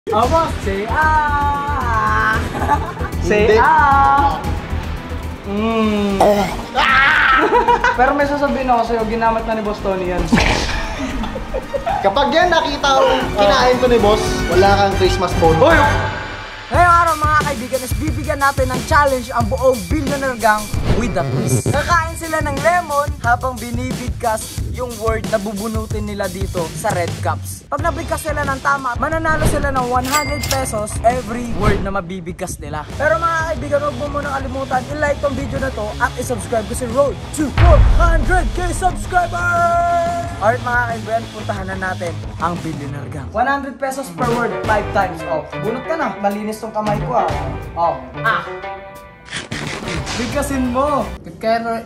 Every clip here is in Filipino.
Aba, say ah! Say Hindi. ah! Pero may sasabihin ako sa'yo, ginamit na ni Boss Tony yan. Kapag yan nakita ko kinain ko ni boss, wala kang Christmas bonus. Ngayong araw mga kaibigan is bibigyan natin ng challenge ang buong Billionaire Gang with a twist. Kakain sila ng lemon habang binibigkas yung word na bubunutin nila dito sa red cups. Pag nabigkas sila ng tama, mananalo sila ng 100 pesos every word na mabibigkas nila. Pero mga kaibigan, huwag mo munang kalimutan i-like tong video na to at i-subscribe kasi road to 400k subscribers! Alright mga kaibigan, puntahan na natin ang Billionaire Gang. 100 pesos per word, 5 times. Oh, bunot ka na. Malinis tong kamay ko ah. Oh, ah. Bigkasin mo. Pero,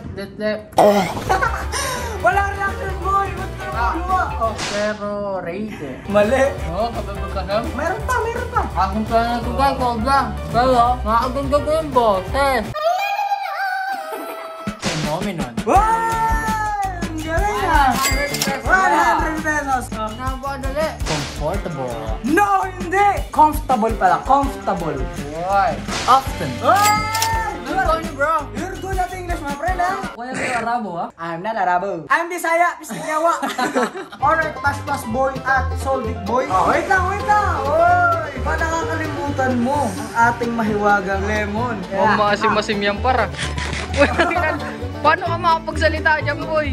Walang reaction boy. Ba't ka naman gumawa? Oh, pero, rate. mali. Oo, kapag magkasam. Meron pa, meron pa. Akong plano ko ba, ikaw lang. Pero, makaganda ko yung boses. Phenomenon. Wow! Ang galing ah. 100 pesos. Napakadali. Comfortable. No, hindi. Comfortable pala. Comfortable. Why? Often. Ay! Ano niyo, bro? You're good at English, my friend, ah. Wala kayo Arabo, ha? I'm not Arabo. I'm Bisaya, Pisinyawa. Alright, Pash Boy at Soldic Boy. Oh, wait lang, wait lang. Oy, ba nakakalimutan mo ang ating mahiwagang lemon? Oh, maasim-masim yan para. Paano ka makapagsalita dyan, boy?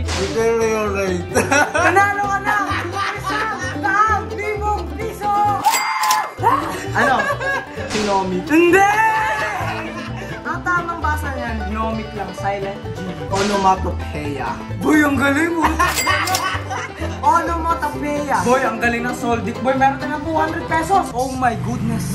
Nanalo ka na! Taang libong piso! Ano? Sinomik? Hindi! Ang tamang basa niyan, nomic lang, silent G. Onomatopeia. Boy, ang galing mo! Onomatopeia. Boy, ang galing ng Soldic Boy. Meron ka ng 200 pesos. Oh my goodness.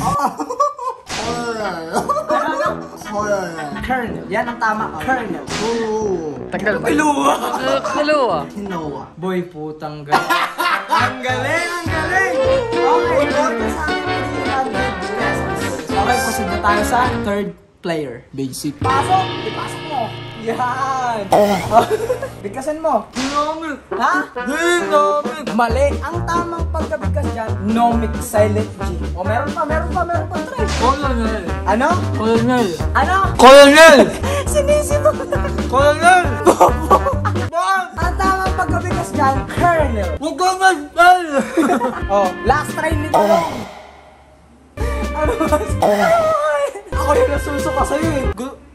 Kernel. Yan ang tama. Kernel. Tagal ba? Iluwa. Kalawa. Hinoa. Boy, putang galing. Ang galing, ang galing. Okay, boy, sa akin 300 pesos. Okay, proceed na tayo sa third player. Basic. Pasok! Ipasok mo! Yan! Bigkasan mo. Nomic. Ha? Nomic. Mali. Ang tamang pagkabigkas dyan, nomic silent G. O, meron pa. Try. Colonel. Ano? Colonel. Ano? Colonel. Sinisito ko na. Colonel. Bobo. Ang tamang pagkabigkas dyan, kernel. Huwag ka mag-al. Oh, last try nito. Ano ba? Ako yung nasusuka sa'yo eh.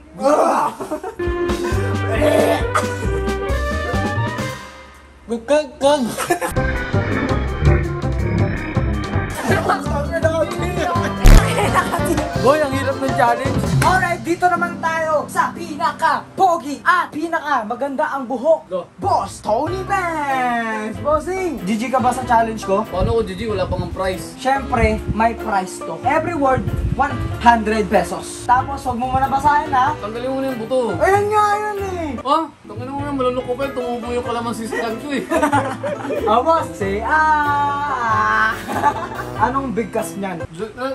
Gugagag. Boy, ang hirap ng challenge. Alright, dito naman tayo sa pinaka-pogi at pinaka-maganda ang buhok. Go. Boss Tony Banks! Bossing! GG ka ba sa challenge ko? Paano ko, Gigi? Wala pang price. Siyempre, may price to. Every word, 100 pesos. Tapos, huwag mo muna basahin ha. Tanggalin mo na yung buto. Ayan nga yun eh. Ah, tanggalin mo na, malunok ko pa. Tumubo yung kalamansi sa ko eh. Boss, say ah! Anong bigkas niyan?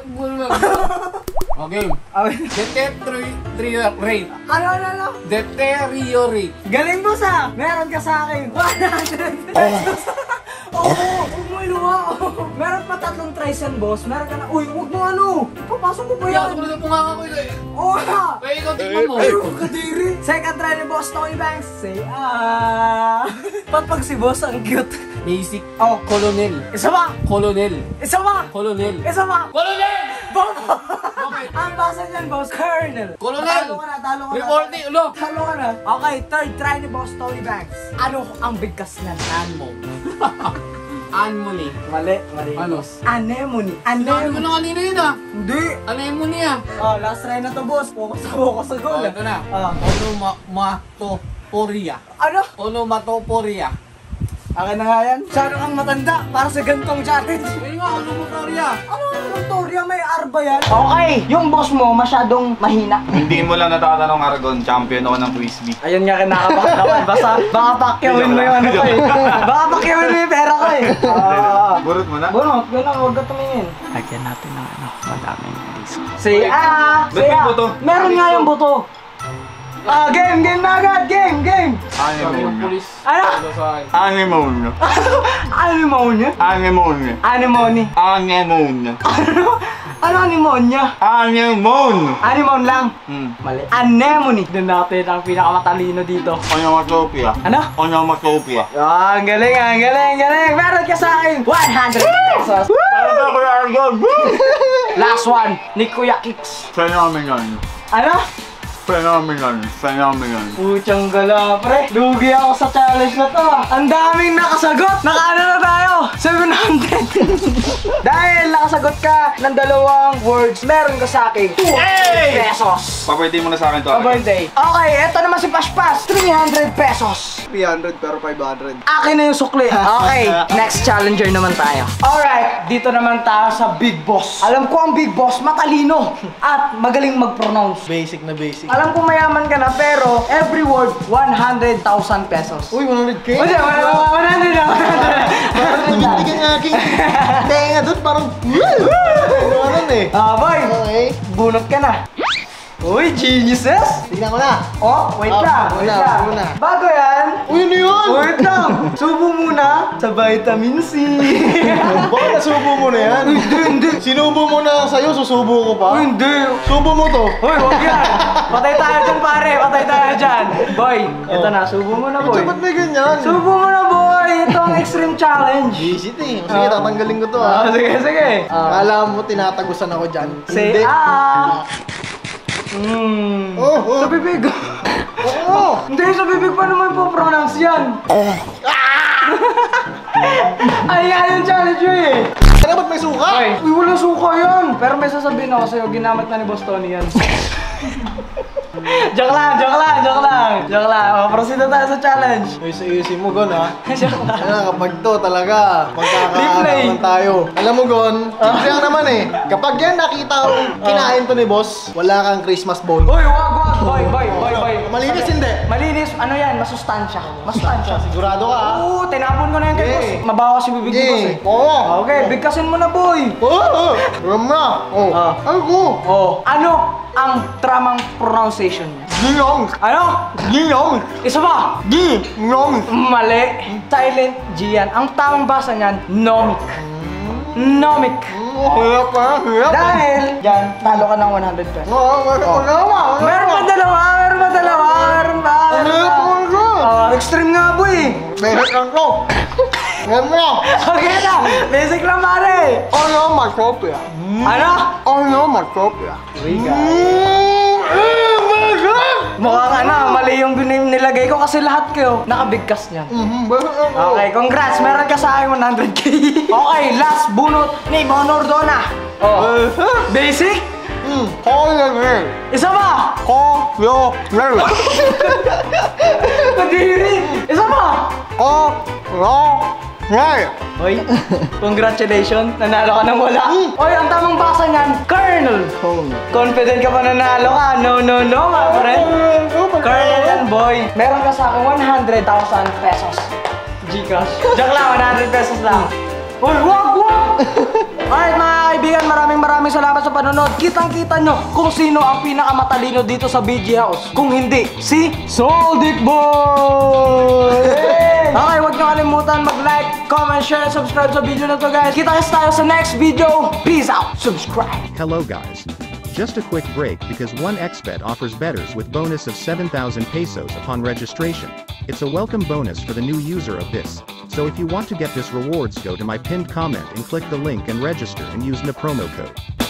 Okay. Deteriorate. Ano? Deteriorate. Galing boss ah! Meron ka sa akin. 100 pesos. Oo, huwag mo iluwa. Meron pa 3 tries yan, boss. Meron ka na. Uy, huwag mo ano. Papasok mo pa Kaya yan. ako na po nga ako eh. Oo na. Kaya ikaw tingnan mo. Ay, huwag ka diri. Second try ni Boss Tony Banks. Say ah. Papag si boss, ang cute. Basic. Oh, Colonel. isa ba? Colonel. Isa ba? Colonel. Isa ba? Colonel! Bobo! Bakit? Ang basa niyan, boss. Colonel. Colonel! Talo ka na. Reporting, ulo! Talo ka na. Okay, third try ni Boss Tony Banks. Ano ang bigkas niyan? Anmo. Anmoni. Mali. Ano? Anemone. Sinabi ko na kanina yun ah. Hindi. Anemone ah. Oh, last try na to, boss. Focus sa goal. Ito na. Ah. Onomatoporia. Ano? Onomatoporia. Akin na nga yan. Sana kang matanda para sa gantong challenge. Ayun nga, onomatoporia. Ano yung Toria? May arba yan? Okay, yung boss mo masyadong mahina. Hindi mo lang natatanong, Aragon, champion ako ng Frisbee. Ayun nga kinakabahan. Baka pakyawin mo yung ano ko eh. Baka pakyawin mo yung pera ko eh. Burot mo na? Bunot, huwag ka tumingin. Lagyan natin ng madaming disco. Say ah! Ba't may buto? Meron nga yung buto. Game na agad, game. Anemone. Ano? Anemone. Anemone? Anemone. Anemone. Anemone. Ano anemonya? Anemone. Anemone lang. Hmm. Mali. Anemone. Doon natin ang pinakamatalino dito. Onomatopia. Ano? Onomatopia. Ang galing. Meron ka sa akin 100 pesos. Ano ko yung Argon? Last one, ni Kuya Kicks. Phenomenon. Ano? Phenomenon. Puchang gala, pre. Lugi ako sa challenge na to. Ang daming nakasagot. Nakaano na tayo? 700. Dahil nakasagot ka ng dalawang words, meron ka sa akin 200 pesos. Papwede mo na sa akin to. Birthday. Okay, eto naman si Pashpas. 300 pesos. 300 pero 500. Akin na yung sukli. Okay, next challenger naman tayo. Alright, dito naman tayo sa Big Boss. Alam ko ang Big Boss, matalino at magaling mag-pronounce. Basic na basic. Alam ko mayaman ka na, pero every word, 100,000 pesos. Uy, 100k? Hindi, 100 na. Parang tumitig ang aking tenga doon, parang ano eh. Boy, Okay. bunot ka na. Uy, geniuses! Tignan ko na. Oh, wait lang. muna. Bago yan. Uy, ano yun? Wait lang. Subo muna sa vitamin C. Bakit nasubo mo na yan? Hindi. Sinubo mo na sa'yo, susubo ko pa? Hindi. Subo mo to. Hoy, wag yan. Patay tayo dyan, pare. Patay tayo dyan. Boy, ito na. Subo mo na, boy. Ba't may ganyan? Subo mo na, boy. Ito ang extreme challenge. Visit eh. Sige, tatanggalin ko to Sige. Alam mo, tinatagusan ako dyan. Say Hindi. Sa bibig. Oo. Hindi, sa bibig pa naman po pronounce yan. Ay, yung challenge yun eh. Kaya ba't may suka? Uy, wala suka yan. Pero may sasabihin ako sa'yo, ginamit na ni Boss Tony yan. Joke lang. O, proceed na tayo sa challenge. Easy mo, Gon, ha? Joke lang. Kaya kapag to talaga, Replay. magkakaanaman tayo. Alam mo, Gon, simple lang naman eh. Kapag yan nakita ko kinain to ni boss, wala kang Christmas bone. Uy, wag. Boy. Malinis hindi. Malinis, ano yan? Masustansya. Sigurado ka, ha? Oo, tinapon ko na yan kay boss. Okay. Mabawas yung bibig ni boss eh. Oo. Okay, bigkasin mo na, boy. Oo. Alam na. Oo. Ah. Ano ko? Oh, ano ang tamang pronunciation niya? Ginong. Ano? Ginong. Isa pa? Ginong. Mali. Silent G yan. Ang tamang basa niyan, nomic. Nomic. Hirap pa. Dahil, yan, talo ka ng 100 pesos. Oo, Meron pa dalawa. Extreme nga, boy. Meron lang ko. Ngayon mo. Okay na. Basic lang, pare. Onomatopia. Ano? Onomatopia. Mukhang mali yung nilagay ko kasi lahat kayo nakabigkas niyan. Okay, congrats. Meron ka sa akin 100k. Okay, last bunot ni Bonor Dona. Oh. Basic? Isa pa? Kadiri. Isa pa? Oy, congratulations. Nanalo ka ng wala. Oy, ang tamang basa niyan, Colonel. Confident ka pa nanalo ka? No, my friend. Colonel yan, boy. Meron ka sa akin 100,000 pesos. Gcash. Joke lang, 100 pesos lang. Uy, wag! Alright mga kaibigan, maraming salamat sa panonood. Kitang-kita nyo kung sino ang pinakamatalino dito sa BG House. Kung hindi, si Soldic Boy! Okay, huwag nyo kalimutan mag-like, comment, share, and subscribe sa video na to, guys. Kita-kits tayo sa next video. Peace out! Subscribe! Hello guys. Just a quick break because 1xBet offers bettors with bonus of 7,000 pesos upon registration. It's a welcome bonus for the new user of this. So if you want to get this rewards, go to my pinned comment and click the link and register and use the promo code.